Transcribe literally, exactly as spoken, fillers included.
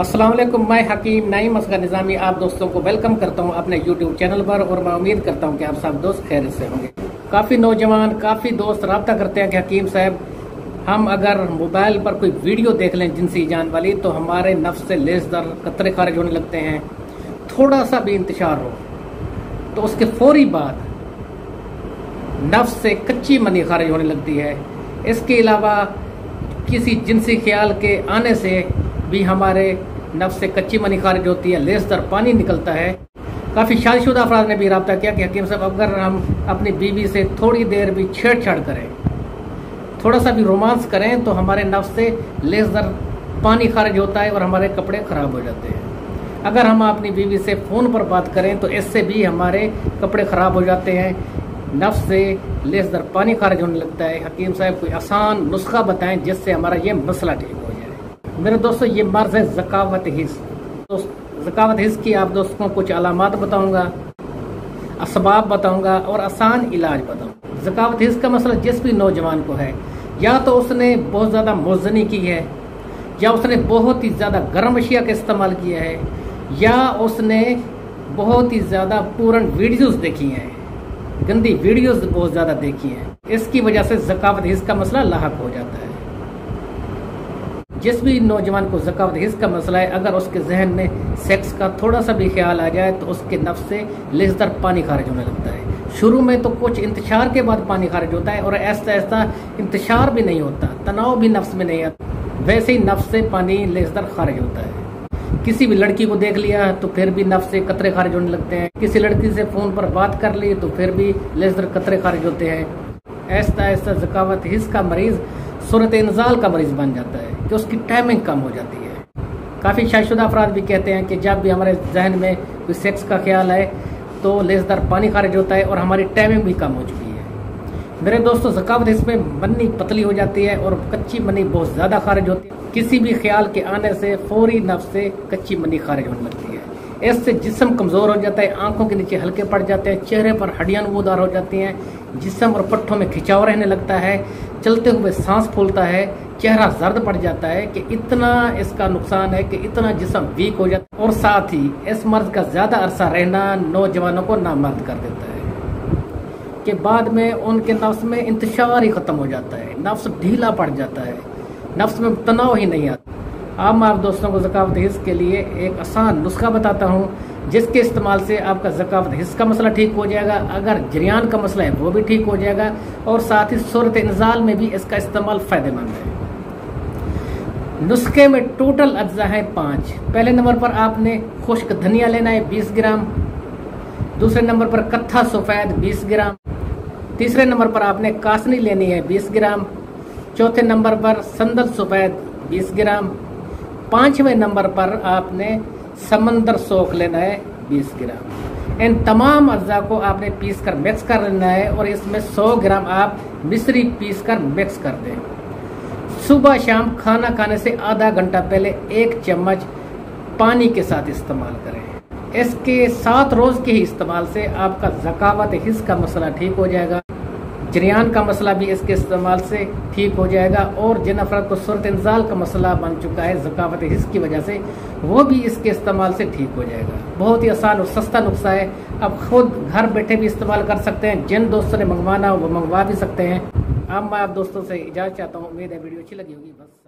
अस्सलाम वालेकुम, मैं हकीम नईम असगर निज़ामी आप दोस्तों को वेलकम करता हूं अपने यूट्यूब चैनल पर। और मैं उम्मीद करता हूं कि आप सब दोस्त खैरियत से होंगे। काफ़ी नौजवान काफ़ी दोस्त रब्ता करते हैं कि हकीम साहब, हम अगर मोबाइल पर कोई वीडियो देख लें जिनसी जान वाली तो हमारे नफ्स से लेज़र कतरे खारिज होने लगते हैं। थोड़ा सा भी इंतशार हो तो उसके फौरी बाद नफ्स से कच्ची मनी खारिज होने लगती है। इसके अलावा किसी जिनसी ख्याल के आने से भी हमारे नफ्स से कच्ची मनी खारिज होती है, लेज़र पानी निकलता है। काफ़ी शादीशुदा अफराद ने भी रब्ता किया कि हकीम साहब, अगर हम अपनी बीवी से थोड़ी देर भी छेड़छाड़ करें, थोड़ा सा भी रोमांस करें तो हमारे नफ्स से लेज़र पानी खारिज होता है और हमारे कपड़े ख़राब हो जाते हैं। अगर हम अपनी बीवी से फ़ोन पर बात करें तो इससे भी हमारे कपड़े ख़राब हो जाते हैं, नफ्स से लेज़र पानी खारिज होने लगता है। हकीम साहब कोई आसान नुस्खा बताएं जिससे हमारा ये मसला ठीक हो जाए। मेरे दोस्तों, ये मर्ज़ है ज़कावत हिस्स। तो ज़कावत हिस्स की आप दोस्तों को कुछ अलामात बताऊंगा, असबाब बताऊंगा और आसान इलाज बताऊंगा। ज़कावत हिस्स का मसला जिस भी नौजवान को है, या तो उसने बहुत ज़्यादा मुज़नी की है, या उसने बहुत ही ज़्यादा गर्म अशिया का इस्तेमाल किया है, या उसने बहुत ही ज़्यादा पूरन वीडियोज़ देखी हैं, गंदी वीडियोज़ बहुत ज़्यादा देखी हैं। इसकी वजह से ज़कावत हिस्स का मसला लाहक हो जाता है। जिस भी नौजवान को ज़कावत हिस्स का मसला है, अगर उसके जहन में सेक्स का थोड़ा सा भी ख्याल आ जाए तो उसके नफ्स से लेज़र पानी खारिज होने लगता है। शुरू में तो कुछ इंतशार के बाद पानी खारिज होता है और ऐसा ऐसा इंतशार भी नहीं होता, तनाव भी नफ्स में नहीं आता, वैसे ही नफ्स से पानी लेज़र खारिज होता है। किसी भी लड़की को देख लिया तो फिर भी नफ्स से कतरे खारिज होने लगते हैं। किसी लड़की से फ़ोन पर बात कर ली तो फिर भी लेज़र कतरे खारिज होते हैं। ऐसा ऐसा ज़कावत हिस्स का मरीज़ सूरत इंजाल का मरीज़ बन जाता है कि उसकी टाइमिंग कम हो जाती है। काफ़ी शादीशुदा अफराद भी कहते हैं कि जब भी हमारे जहन में कोई सेक्स का ख्याल आए तो लेज़र पानी खारिज होता है और हमारी टाइमिंग भी कम हो चुकी है। मेरे दोस्तों, ज़कावत हिस्स में मनी पतली हो जाती है और कच्ची मनी बहुत ज़्यादा खारिज होती है। किसी भी ख्याल के आने से फौरी नफ्स से कच्ची मनी खारिज होने लगती है। इससे जिस्म कमज़ोर हो जाता है, आंखों के नीचे हल्के पड़ जाते हैं, चेहरे पर हड्डियां नमूदार हो जाती हैं, जिस्म और पट्टों में खिंचाव रहने लगता है, चलते हुए सांस फूलता है, चेहरा जर्द पड़ जाता है कि इतना इसका नुकसान है कि इतना जिस्म वीक हो जाता है। और साथ ही इस मर्ज का ज़्यादा अरसा रहना नौजवानों को नामर्द कर देता है कि बाद में उनके नफ्स में इंतशार ही ख़त्म हो जाता है, नफ्स ढीला पड़ जाता है, नफ्स में तनाव ही नहीं आता। अब मैं आप दोस्तों को ज़कावत हिस्स के लिए एक आसान नुस्खा बताता हूँ जिसके इस्तेमाल से आपका ज़कावत हिस्स का मसला ठीक हो जाएगा। अगर जरियान का मसला है वो भी ठीक हो जाएगा और साथ ही सूरत इंजाल में भी इसका इस्तेमाल फ़ायदेमंद है। नुस्खे में टोटल अज्जा है पाँच। पहले नंबर पर आपने खुश्क धनिया लेना है बीस ग्राम, दूसरे नंबर पर कत्था सफ़ेद बीस ग्राम, तीसरे नंबर पर आपने कासनी लेनी है बीस ग्राम, चौथे नंबर पर संदल सफ़ेद बीस ग्राम, पाँचवें नंबर पर आपने समंदर सोख लेना है बीस ग्राम। इन तमाम अज्जा को आपने पीस कर मिक्स कर लेना है और इसमें सौ ग्राम आप मिश्री पीस कर मिक्स कर दें। सुबह शाम खाना खाने से आधा घंटा पहले एक चम्मच पानी के साथ इस्तेमाल करें। इसके सात रोज़ के ही इस्तेमाल से आपका ज़कावत हिस्स का मसला ठीक हो जाएगा, जरियान का मसला भी इसके इस्तेमाल से ठीक हो जाएगा, और जिन अफराद को सूरत इंजाल का मसला बन चुका है ज़कावत हिस्स की वजह से, वो भी इसके इस्तेमाल से ठीक हो जाएगा। बहुत ही आसान और सस्ता नुस्खा है, अब खुद घर बैठे भी इस्तेमाल कर सकते हैं। जिन दोस्तों ने मंगवाना हो वो मंगवा भी सकते हैं। अब मैं आप दोस्तों से इजाज़त चाहता हूँ। उम्मीद है वीडियो अच्छी लगी होगी। बस।